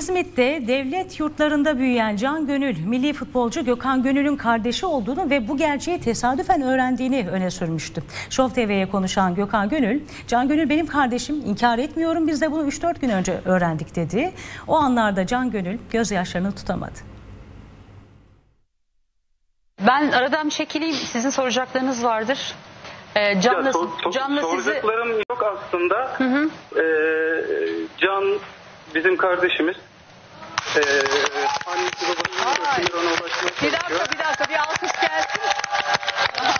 İzmit'te devlet yurtlarında büyüyen Can Gönül, milli futbolcu Gökhan Gönül'ün kardeşi olduğunu ve bu gerçeği tesadüfen öğrendiğini öne sürmüştü. Show TV'ye konuşan Gökhan Gönül, Can Gönül benim kardeşim, inkar etmiyorum, biz de bunu 3-4 gün önce öğrendik dedi. O anlarda Can Gönül gözyaşlarını tutamadı. Ben aradan çekileyim, sizin soracaklarınız vardır. Can'la soracaklarım yok aslında. Can bizim kardeşimiz. Annesi babası ona ulaşmaya çalışıyor. Bir dakika bir alkış gelsin. Aha,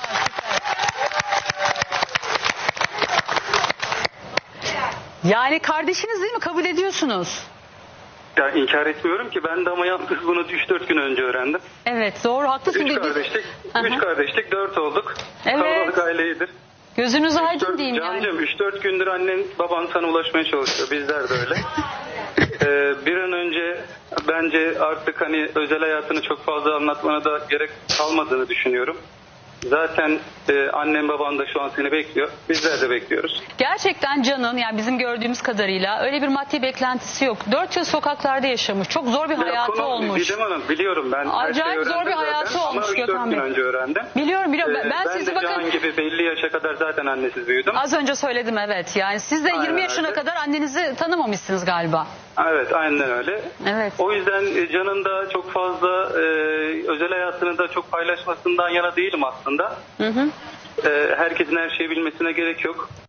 süper. Yani kardeşiniz değil mi? Kabul ediyorsunuz. Ya inkar etmiyorum ki, ben de ama yalnız bunu 3-4 gün önce öğrendim. Evet, doğru, haklısın. 3 kardeşlik 4 olduk. Evet. Kalabalık aileydir. Gözünüz aydın diyeyim yani. Cancığım 3-4 gündür annen baban sana ulaşmaya çalışıyor. Bizler de öyle. Bir an önce bence artık hani özel hayatını çok fazla anlatmana da gerek kalmadığını düşünüyorum. Zaten annem baban da şu an seni bekliyor. Bizler de bekliyoruz. Gerçekten Can'ın, yani bizim gördüğümüz kadarıyla öyle bir maddi beklentisi yok. 4 yıl sokaklarda yaşamış. Çok zor bir hayatı olmuş. Didem Hanım, biliyorum ben. Acayip zor bir hayatı olmuş Gökhan Bey. Ama 3-4 gün önce öğrendim. Biliyorum. Ben sizi de bakın. Can gibi belli yaşa kadar zaten annesiz büyüdüm. Az önce söyledim, evet. Yani siz de 20 yaşına kadar annenizi tanımamışsınız galiba. Evet, aynen öyle. Evet. O yüzden Can'ın da çok fazla özel hayatını da çok paylaşmasından yana değilim aslında. Herkesin her şeyi bilmesine gerek yok.